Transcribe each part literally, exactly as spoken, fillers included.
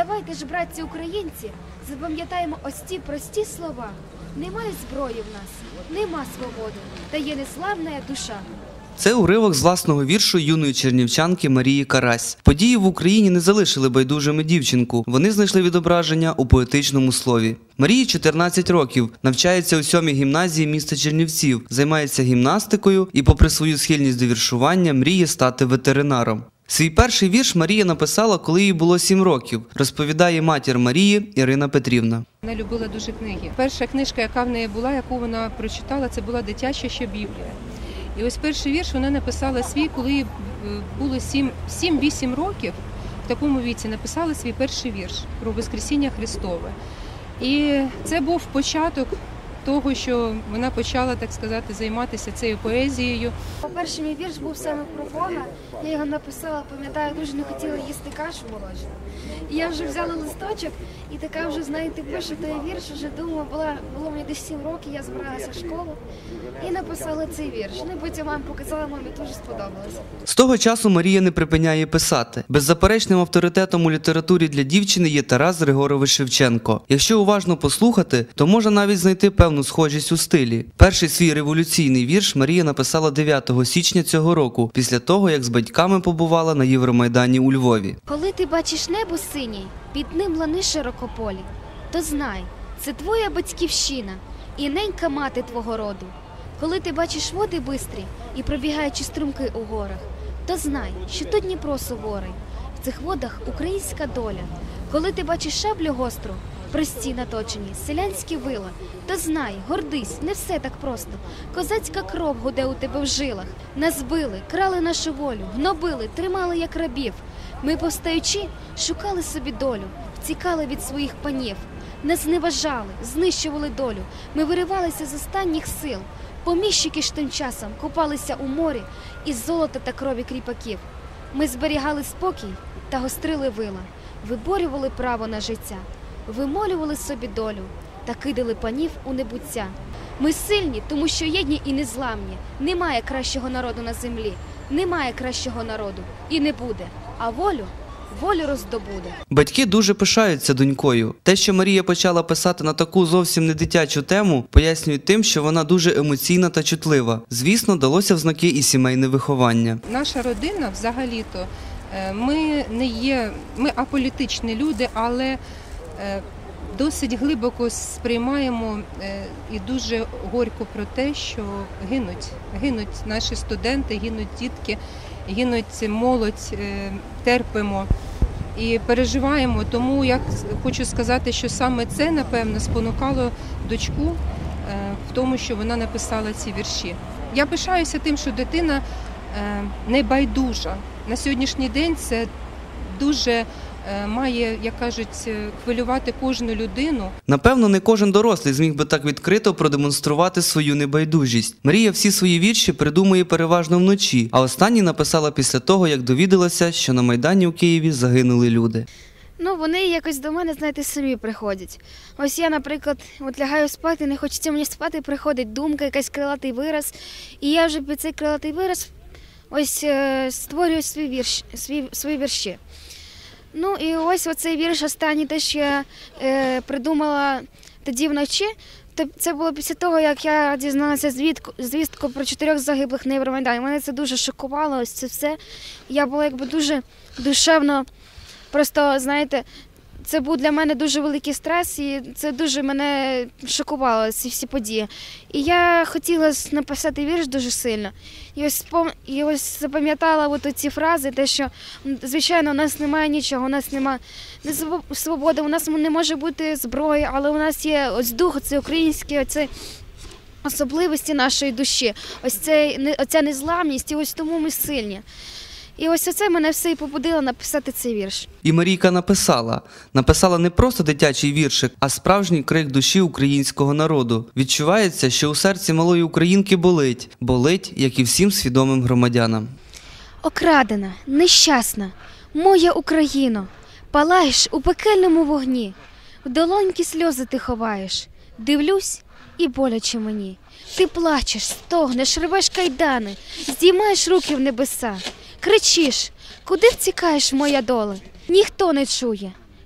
Давайте ж, братці українці, запам'ятаємо ось ці прості слова. Немає зброї в нас, нема свободи, та є неславна душа. Це уривок з власного віршу юної чернівчанки Марії Карась. Події в Україні не залишили байдужими дівчинку. Вони знайшли відображення у поетичному слові. Марії чотирнадцять років, навчається у сьомій гімназії міста Чернівців, займається гімнастикою і, попри свою схильність до віршування, мріє стати ветеринаром. Свій перший вірш Марія написала, коли їй було сім років, розповідає матір Марії Ірина Петрівна. Вона любила дуже книги. Перша книжка, яка в неї була, яку вона прочитала, це була дитяча ще Біблія. І ось перший вірш вона написала свій, коли їй було сім-вісім років, в такому віці написала свій перший вірш про Воскресіння Христове. І це був початок того, що вона почала, так сказати, займатися цією поезією. Перший мій вірш був саме про Бога. Я його написала, пам'ятаю, дуже не хотіла їсти кашу молочну. І я вже взяла листочок і така вже, знаєте, пишу той вірш, вже думала, була, було мені десь сім років, я збиралася в школу і написала цей вірш. Ну і потім мамі показала, мамі дуже сподобалося. З того часу Марія не припиняє писати. Беззаперечним авторитетом у літературі для дівчини є Тарас Григорович Шевченко. Якщо уважно послухати, то можна навіть знайти певну схожість у стилі. Перший свій революційний вірш Марія написала дев'ятого січня цього року, після того, як з батьками побувала на Євромайдані у Львові. Коли ти бачиш небо синє, під ним лани широкополі, то знай, це твоя батьківщина і ненька мати твого роду. Коли ти бачиш води бистрі і пробігаючи струмки у горах, то знай, що то Дніпро суворий, в цих водах українська доля. Коли ти бачиш шаблю гостру, прості наточені, селянські вила, то знай, гордись, не все так просто. Козацька кров гуде у тебе в жилах. Нас били, крали нашу волю, гнобили, тримали як рабів. Ми, повстаючи, шукали собі долю, втікали від своїх панів. Нас зневажали, знищували долю. Ми виривалися з останніх сил. Поміщики ж тим часом купалися у морі із золота та крові кріпаків. Ми зберігали спокій та гострили вила, виборювали право на життя, вимолювали собі долю та кидали панів у небуття. Ми сильні, тому що єдні і незламні. Немає кращого народу на землі, немає кращого народу і не буде, а волю волю роздобуде. Батьки дуже пишаються донькою. Те, що Марія почала писати на таку зовсім не дитячу тему, пояснюють тим, що вона дуже емоційна та чутлива. Звісно, далося в знаки і сімейне виховання. Наша родина взагалі-то, ми не є, ми аполітичні люди, але досить глибоко сприймаємо і дуже горько про те, що гинуть, гинуть наші студенти, гинуть дітки, гинуть молодь, терпимо і переживаємо. Тому я хочу сказати, що саме це, напевно, спонукало дочку в тому, що вона написала ці вірші. Я пишаюся тим, що дитина не байдужа. На сьогоднішній день це дуже має, як кажуть, хвилювати кожну людину. Напевно, не кожен дорослий зміг би так відкрито продемонструвати свою небайдужість. Марія всі свої вірші придумує переважно вночі, а останні написала після того, як довідалася, що на Майдані у Києві загинули люди. Ну, вони якось до мене, знаєте, самі приходять. Ось я, наприклад, от лягаю спати, не хочеться мені спати, приходить думка, якийсь крилатий вираз, і я вже під цей крилатий вираз ось е, створюю свій вірш, свій, свої вірші. Ну і ось оцей вірш останній, те, що я е, придумала тоді вночі, це було після того, як я дізналася звістку, звістку про чотирьох загиблих на Євромайдані. Мене це дуже шокувало, ось це все. Я була якби дуже душевно, просто, знаєте, це був для мене дуже великий стрес, і це дуже мене шокувало, ці всі події. І я хотіла написати вірш дуже сильно. І ось, і ось запам'ятала от ці фрази, те, що, звичайно, у нас немає нічого, у нас немає свободи, у нас не може бути зброї, але у нас є ось дух, це український, оце особливості нашої душі, ось це, оця незламність, і ось тому ми сильні. І ось оце мене все і побудило написати цей вірш. І Марійка написала. Написала не просто дитячий віршик, а справжній крик душі українського народу. Відчувається, що у серці малої українки болить. Болить, як і всім свідомим громадянам. Окрадена, нещасна, моя Україно, палаєш у пекельному вогні, в долоньки сльози ти ховаєш, дивлюсь і боляче мені. Ти плачеш, стогнеш, рвеш кайдани, здіймаєш руки в небеса. Кричиш, куди втікаєш, моя доле? Ніхто не чує,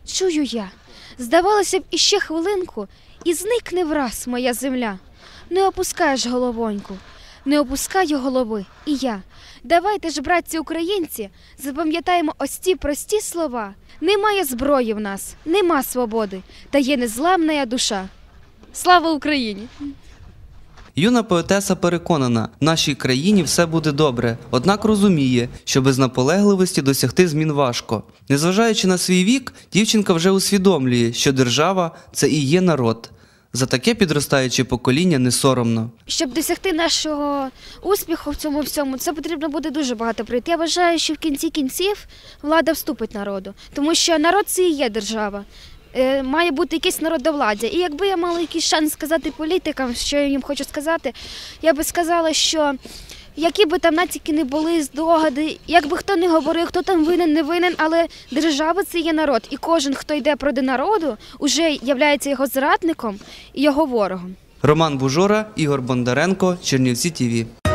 чую я. Здавалося б, іще хвилинку, і зникне враз моя земля. Не опускаєш головоньку, не опускаю голови і я. Давайте ж, братці українці, запам'ятаємо ось ці прості слова. Немає зброї в нас, нема свободи, та є незламна душа. Слава Україні! Юна поетеса переконана, в нашій країні все буде добре, однак розуміє, що без наполегливості досягти змін важко. Незважаючи на свій вік, дівчинка вже усвідомлює, що держава – це і є народ. За таке підростаюче покоління не соромно. Щоб досягти нашого успіху в цьому всьому, це потрібно буде дуже багато пройти. Я вважаю, що в кінці кінців влада вступить народу, тому що народ – це і є держава. Е, Має бути якесь народовладдя. І якби я мала якийсь шанс сказати політикам, що я їм хочу сказати, я би сказала, що які би там натяки не були, здогади, як би хто не говорив, хто там винен, не винен, але держава – це є народ. І кожен, хто йде проти народу, уже являється його зрадником і його ворогом. Роман Бужора, Ігор Бондаренко, Чернівці ТІВІ.